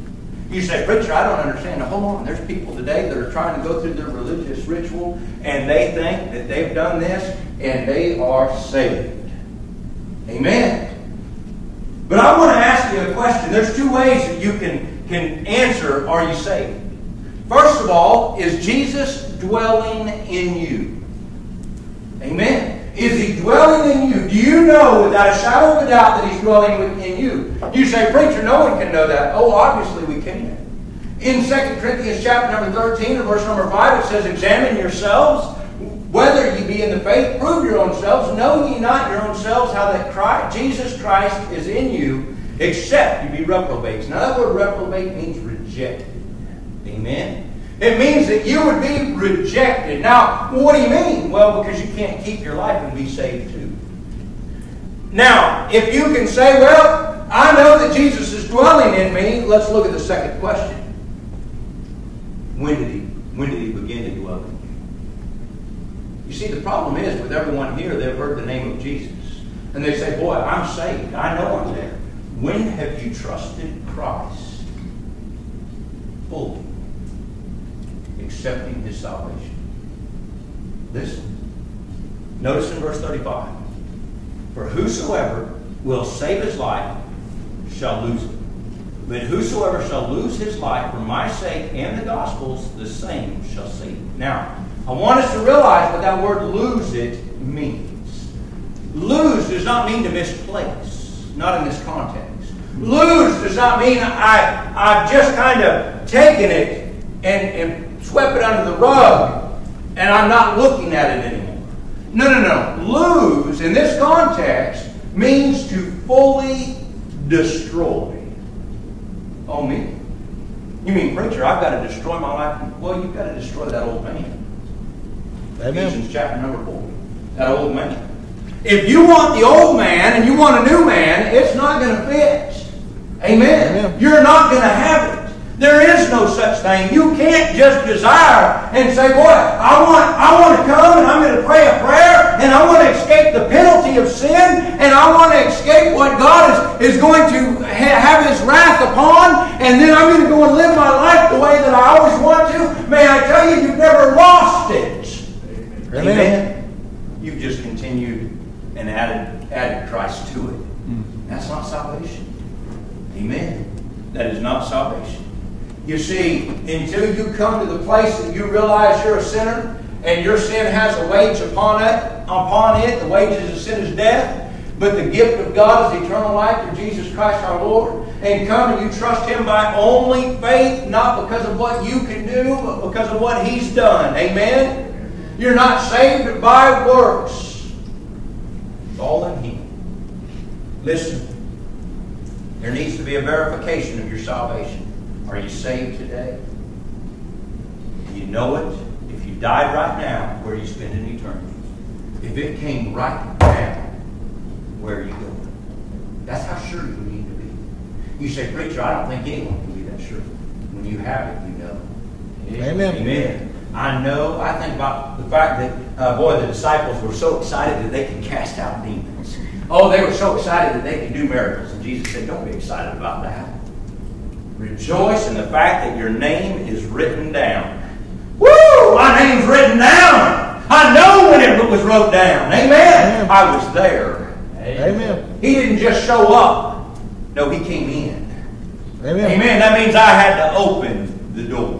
You say, preacher, I don't understand. Now, hold on. There's people today that are trying to go through their religious ritual, and they think that they've done this, and they are saved. Amen. But I want to ask you a question. There's two ways that you can answer, are you saved? First of all, is Jesus dwelling in you? Amen. Is He dwelling in you? Do you know without a shadow of a doubt that He's dwelling in you? You say, preacher, no one can know that. Oh, obviously we can. In 2 Corinthians chapter number 13 and verse number 5, it says, examine yourselves, whether ye be in the faith, prove your own selves. Know ye not your own selves how that Jesus Christ is in you, except you be reprobates. Now that word reprobate means rejected. Amen. It means that you would be rejected. Now, what do you mean? Well, because you can't keep your life and be saved too. Now, if you can say, well, I know that Jesus is dwelling in me, let's look at the second question. When did He begin to dwell in you? You see, the problem is with everyone here, they've heard the name of Jesus. And they say, boy, I'm saved. I know I'm there. When have you trusted Christ fully? Accepting His salvation. Listen. Notice in verse 35. For whosoever will save his life shall lose it. But whosoever shall lose his life for my sake and the gospel's, the same shall save it. Now, I want us to realize what that word lose it means. Lose does not mean to misplace. Not in this context. Lose does not mean I've just kind of taken it and swept it under the rug, and I'm not looking at it anymore. No. Lose, in this context, means to fully destroy. Oh, me? You mean, preacher, I've got to destroy my life? Well, you've got to destroy that old man. Amen. Ephesians chapter number 4. That old man. If you want the old man and you want a new man, it's not going to fit. Amen. Amen. You're not going to have it. There is no such thing. You can't just desire and say, boy, I want to come and I'm going to pray a prayer and I want to escape the penalty of sin and I want to escape what God is going to have His wrath upon, and then I'm going to go and live my life the way that I always want to. May I tell you, you've never lost it. Amen. You've just continued and added Christ to it. That's not salvation. Amen. That is not salvation. You see, until you come to the place that you realize you're a sinner and your sin has a wage upon it, the wages of sin is death, but the gift of God is eternal life through Jesus Christ our Lord, and come and you trust Him by only faith, not because of what you can do, but because of what He's done. Amen? You're not saved by works. It's all in Him. Listen, there needs to be a verification of your salvation. Are you saved today? Do you know it? If you died right now, where are you spending eternity? If it came right now, where are you going? That's how sure you need to be. You say, preacher, I don't think anyone can be that sure. When you have it, you know. Amen. Amen. I know. I think about the fact that, the disciples were so excited that they could cast out demons. Oh, they were so excited that they could do miracles. And Jesus said, don't be excited about that. Rejoice in the fact that your name is written down. Woo! My name's written down. I know when it was wrote down. Amen. Amen. I was there. Amen. He didn't just show up. No, He came in. Amen. Amen. That means I had to open the door.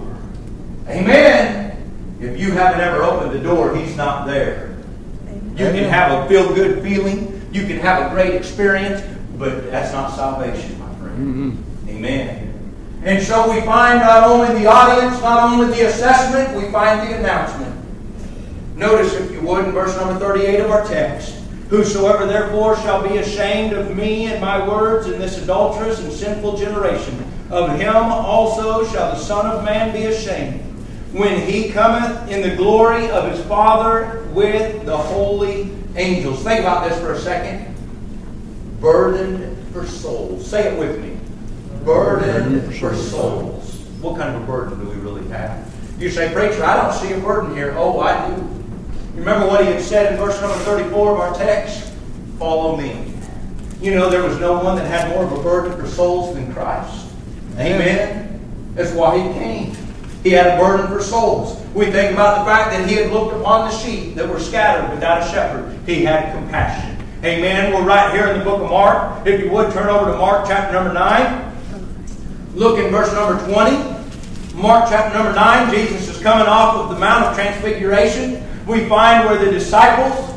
Amen. If you haven't ever opened the door, He's not there. You can have a feel-good feeling. You can have a great experience, but that's not salvation, my friend. Mm-hmm. Amen. And so we find not only the audience, not only the assessment, we find the announcement. Notice, if you would, in verse number 38 of our text. Whosoever therefore shall be ashamed of me and my words in this adulterous and sinful generation, of him also shall the Son of Man be ashamed, when He cometh in the glory of His Father with the holy angels. Think about this for a second. Burdened for souls. Say it with me. Burden for souls. What kind of a burden do we really have? You say, preacher, I don't see a burden here. Oh, I do. Remember what He had said in verse number 34 of our text? Follow me. You know, there was no one that had more of a burden for souls than Christ. Amen. That's why He came. He had a burden for souls. We think about the fact that He had looked upon the sheep that were scattered without a shepherd. He had compassion. Amen. We're right here in the book of Mark. If you would, turn over to Mark chapter number 9. Look in verse number 20. Mark chapter number 9. Jesus is coming off of the Mount of Transfiguration. We find where the disciples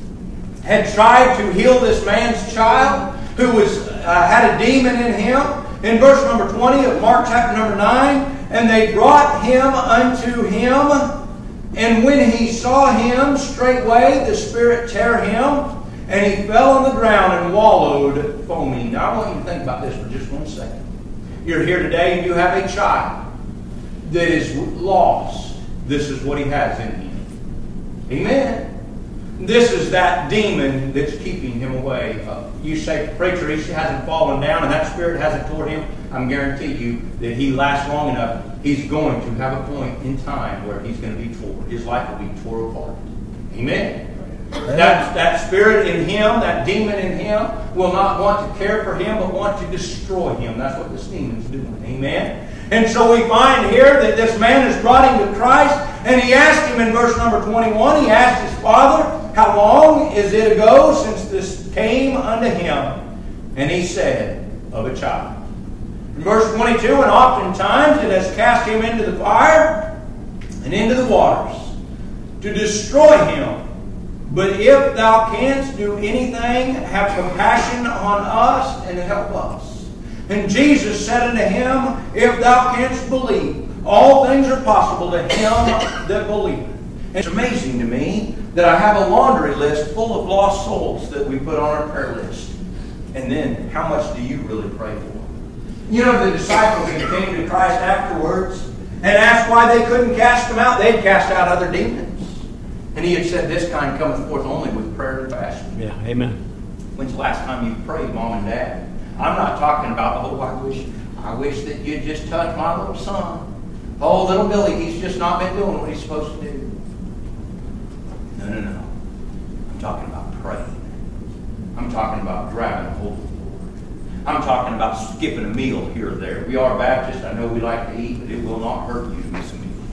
had tried to heal this man's child who had a demon in him. In verse number 20 of Mark chapter number 9, and they brought him unto him, and when he saw him, straightway the spirit tear him, and he fell on the ground and wallowed, foaming. Now I want you to think about this for just 1 second. You're here today and you have a child that is lost. This is what he has in him. Amen. This is that demon that's keeping him away. You say, preacher, he hasn't fallen down and that spirit hasn't tore him. I'm guarantee you that he lasts long enough, he's going to have a point in time where he's going to be torn. His life will be torn apart. Amen. That spirit in him, that demon in him, will not want to care for him, but want to destroy him. That's what this demon's doing. Amen. And so we find here that this man has brought him to Christ, and he asked him in verse number 21, he asked his father, how long is it ago since this came unto him? And he said, of a child. In verse 22, and oftentimes it has cast him into the fire and into the waters to destroy him. But if thou canst do anything, have compassion on us and help us. And Jesus said unto him, if thou canst believe, all things are possible to him that believeth. It's amazing to me that I have a laundry list full of lost souls that we put on our prayer list. And then, how much do you really pray for? You know, the disciples that came to Christ afterwards and asked why they couldn't cast them out. They'd cast out other demons. And he had said, this kind cometh forth only with prayer and fasting. Yeah, amen. When's the last time you prayed, Mom and Dad? I'm not talking about, oh, I wish that you'd just touch my little son. Oh, little Billy, he's just not been doing what he's supposed to do. No. I'm talking about praying. I'm talking about grabbing a hold of the Lord. I'm talking about skipping a meal here or there. We are Baptists. I know we like to eat, but it will not hurt you to miss a meal.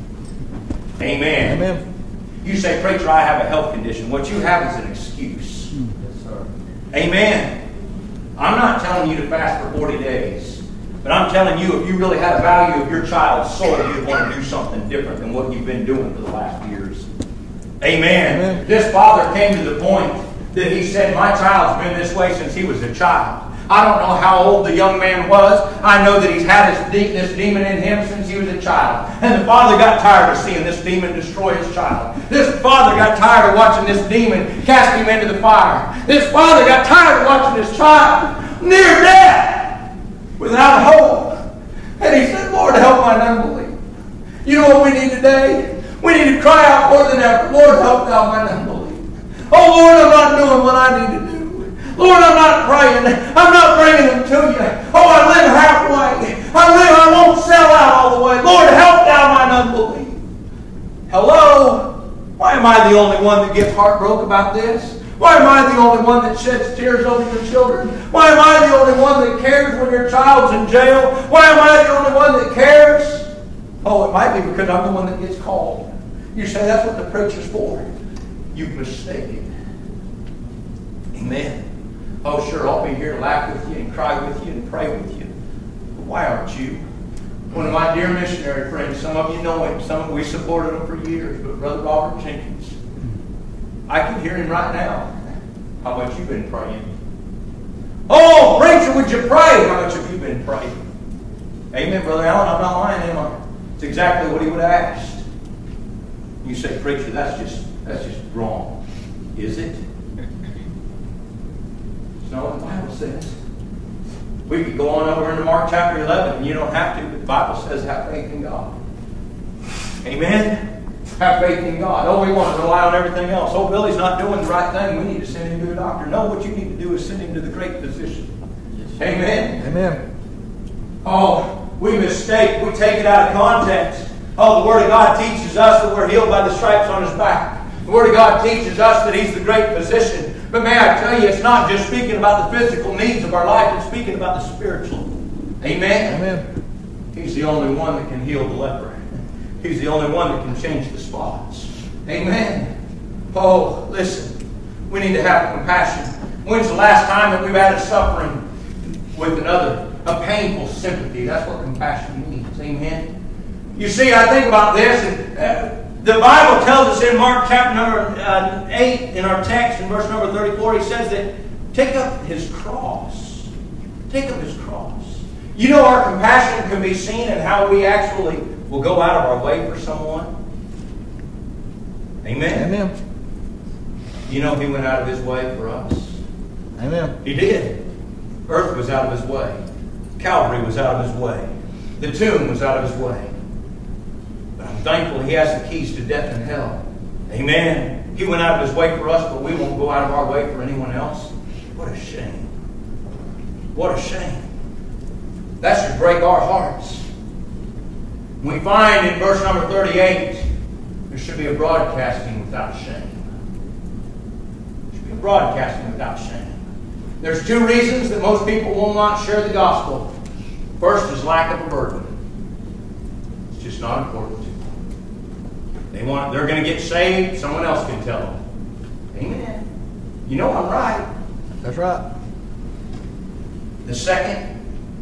Amen. Amen. You say, preacher, I have a health condition. What you have is an excuse. Yes, sir. Amen. I'm not telling you to fast for 40 days. But I'm telling you, if you really had a value of your child's soul, you'd want to do something different than what you've been doing for the last years. Amen. Amen. This father came to the point that he said, my child's been this way since he was a child. I don't know how old the young man was. I know that he's had this demon in him since he was a child. And the father got tired of seeing this demon destroy his child. This father got tired of watching this demon cast him into the fire. This father got tired of watching his child near death without hope. And he said, Lord, help my unbelief. You know what we need today? We need to cry out more than ever, Lord, help thou my unbelief. Oh, Lord, I'm not doing what I need to do. Lord, I'm not praying. I'm not bringing them to you. Oh, I live halfway. I won't sell out all the way. Lord, help thou mine unbelief. Hello? Why am I the only one that gets heartbroken about this? Why am I the only one that sheds tears over your children? Why am I the only one that cares when your child's in jail? Why am I the only one that cares? Oh, it might be because I'm the one that gets called. You say that's what the preacher's for. You've mistaken. Amen. Oh, sure, I'll be here to laugh with you and cry with you and pray with you. But why aren't you? One of my dear missionary friends, some of you know him, we supported him for years, but Brother Robert Jenkins, I can hear him right now. How much you been praying? Oh, preacher, would you pray? How much have you been praying? Amen, Brother Allen, I'm not lying, am I? It's exactly what he would have asked. You say, preacher, that's just wrong. Is it? No, what the Bible says. We could go on over into Mark chapter 11, and you don't have to, but the Bible says have faith in God. Amen? Have faith in God. Oh, we want to rely on everything else. Oh, Billy's not doing the right thing. We need to send him to a doctor. No, what you need to do is send him to the great physician. Amen? Amen. Oh, we mistake. We take it out of context. Oh, the Word of God teaches us that we're healed by the stripes on His back. The Word of God teaches us that He's the great physician. But may I tell you, it's not just speaking about the physical needs of our life, it's speaking about the spiritual. Amen? Amen. He's the only one that can heal the leper. He's the only one that can change the spots. Amen. Oh, listen. We need to have compassion. When's the last time that we've had a suffering with another? A painful sympathy. That's what compassion means. Amen. You see, I think about this. The Bible tells us in Mark chapter number 8, in our text, in verse number 34, he says that take up his cross. Take up his cross. You know, our compassion can be seen in how we actually will go out of our way for someone. Amen. Amen. You know, he went out of his way for us. Amen. He did. Earth was out of his way. Calvary was out of his way. The tomb was out of his way. But I'm thankful he has the keys to death and hell. Amen. He went out of his way for us, but we won't go out of our way for anyone else. What a shame. What a shame. That should break our hearts. We find in verse number 38, there should be a broadcasting without shame. There should be a broadcasting without shame. There's two reasons that most people will not share the gospel. First is lack of a burden. It's just not important to them. They're going to get saved, someone else can tell them. Amen. You know I'm right. That's right. The second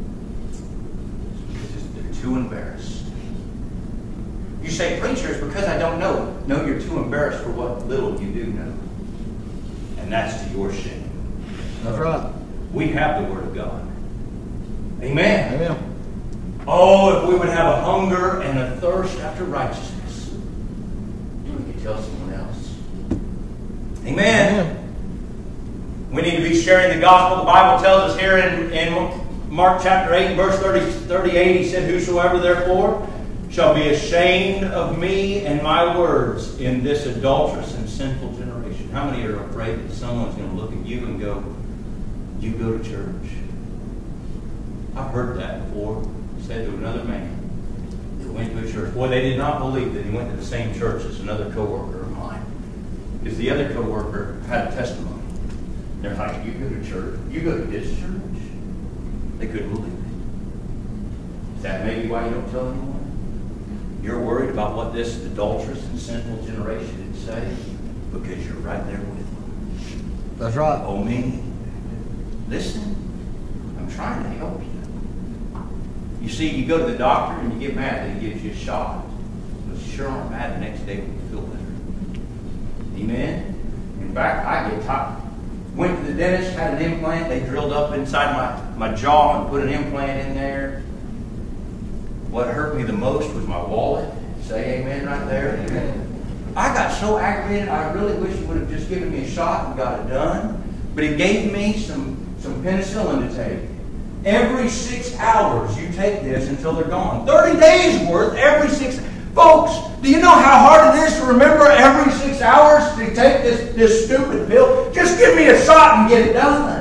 is they're too embarrassed. You say, preacher, it's because I don't know. No, you're too embarrassed for what little you do know. And that's to your shame. That's right. We have the Word of God. Amen. Amen. Oh, if we would have a hunger and a thirst after righteousness, we could tell someone else. Amen. Amen. We need to be sharing the gospel. The Bible tells us here in Mark chapter 8, verse 38, he said, whosoever therefore shall be ashamed of me and my words in this adulterous and sinful generation. How many are afraid that someone's going to look at you and go, you go to church? I've heard that before. Said to another man that went to a church. Boy, they did not believe that he went to the same church as another coworker of mine. Because the other coworker had a testimony. They're like, you go to church? You go to this church? They couldn't believe it. Is that maybe why you don't tell anyone? You're worried about what this adulterous and sinful generation would say? Because you're right there with them. That's right. Oh, me. Listen, I'm trying to help you. You see, you go to the doctor and you get mad that he gives you a shot. But you sure aren't mad the next day when you feel better. Amen? In fact, I get tired. Went to the dentist, had an implant. They drilled up inside my jaw and put an implant in there. What hurt me the most was my wallet. Say amen right there. Amen. I got so aggravated, I really wish he would have just given me a shot and got it done. But he gave me some penicillin to take. Every 6 hours you take this until they're gone. 30 days worth every 6 hours. Folks, do you know how hard it is to remember every 6 hours to take this stupid pill? Just give me a shot and get it done.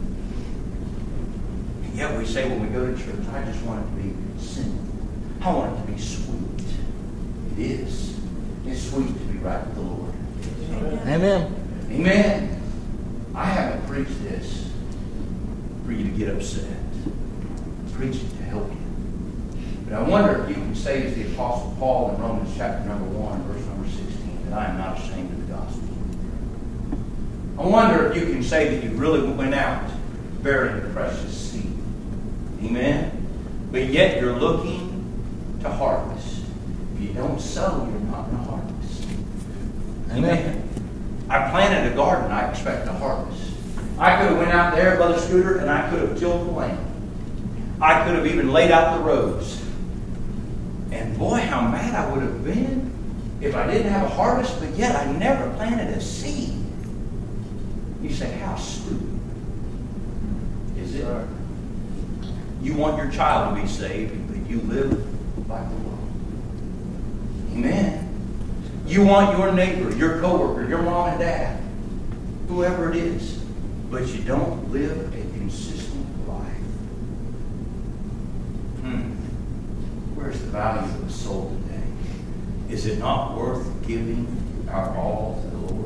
And yet we say when we go to church, I just want it to be simple. I want it to be sweet. It is. It's sweet to be right with the Lord. Amen. Amen. I haven't preached this for you to get upset. Preach it to help you. But I wonder if you can say as the Apostle Paul in Romans chapter number 1, verse number 16, that I am not ashamed of the gospel. I wonder if you can say that you really went out bearing the precious seed. Amen? But yet you're looking to harvest. If you don't sow, you're not going to harvest. Amen? I planted a garden, I expect to harvest. I could have went out there, Brother Scooter, and I could have tilled the land. I could have even laid out the rows. And boy, how mad I would have been if I didn't have a harvest, but yet I never planted a seed. You say, how stupid is it? You want your child to be saved, but you live like the world. Amen. You want your neighbor, your coworker, your mom and dad, whoever it is, but you don't live a consistent life. Where's the value of the soul today? Is it not worth giving our all to the Lord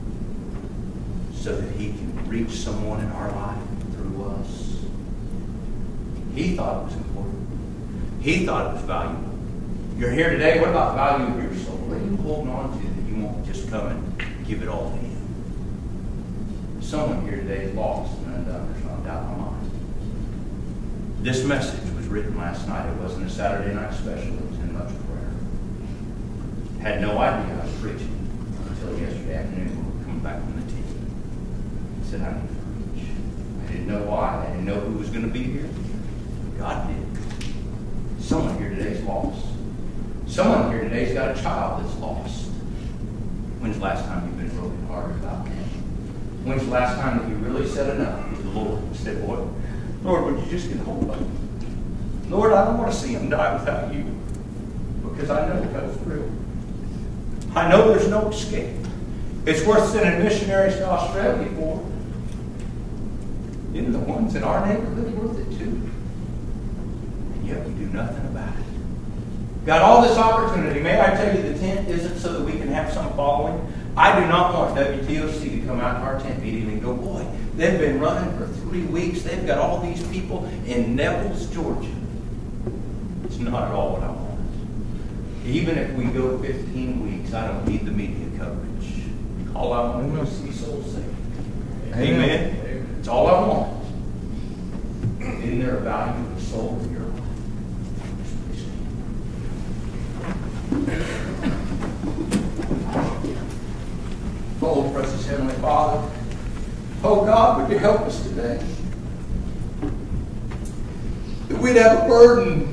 so that He can reach someone in our life through us? He thought it was important. He thought it was valuable. You're here today. What about the value of your soul? What are you holding on to that you won't just come and give it all to Him? Someone here today is lost and undone. There's no doubt in my mind. This message was written last night. It wasn't a Saturday night special. It was in much prayer. Had no idea I was preaching until yesterday afternoon when we were coming back from the tea. I said, I need to preach. I didn't know why. I didn't know who was going to be here. God did. Someone here today is lost. Someone here today has got a child that's lost. When's the last time you've been broken hearted about that? When's the last time that you really said enough with the Lord and said, Lord, would you just get hold of him? Lord, I don't want to see him die without you, because I know that's real. I know there's no escape. It's worth sending missionaries to Australia for. Isn't the ones in our neighborhood worth it too? And yet we do nothing about it. Got all this opportunity. May I tell you, the tent isn't so that we can have some following. I do not want WTOC to come out to our tent meeting and go, boy, they've been running for 3 weeks. They've got all these people in Nevels, Georgia. It's not at all what I want. Even if we go 15 weeks, I don't need the media coverage. All I want to see souls saved. Amen. It's all I want. Isn't there a value of the soul in your life? Oh, precious Heavenly Father. Oh, God, would you help us today? That we'd have a burden.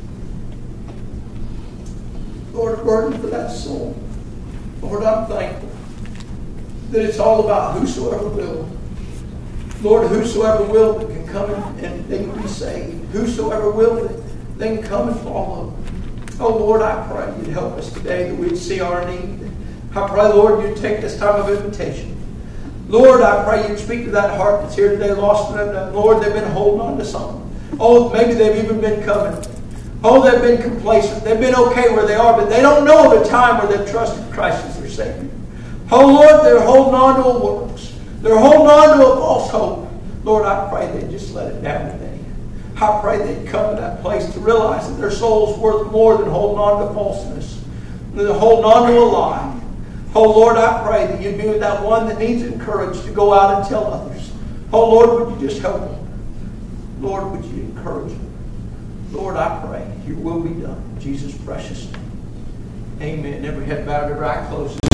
Lord, a burden for that soul. Lord, I'm thankful that it's all about whosoever will. Lord, whosoever will that can come and they can be saved. Whosoever will that they can come and follow. Oh, Lord, I pray you'd help us today that we'd see our need. I pray, Lord, you'd take this time of invitation. Lord, I pray you'd speak to that heart that's here today, lost and undone. Lord, they've been holding on to something. Oh, maybe they've even been coming. Oh, they've been complacent. They've been okay where they are, but they don't know of a time where they've trusted Christ as their Savior. Oh, Lord, they're holding on to a works. They're holding on to a false hope. Lord, I pray they'd just let it down today. I pray they'd come to that place to realize that their soul's worth more than holding on to falseness, than holding on to a lie. Oh, Lord, I pray that you'd be with that one that needs encouraged to go out and tell others. Oh, Lord, would you just help them? Lord, would you encourage them? Lord, I pray your will be done. In Jesus' precious name. Amen. Every head bowed, every eye closed.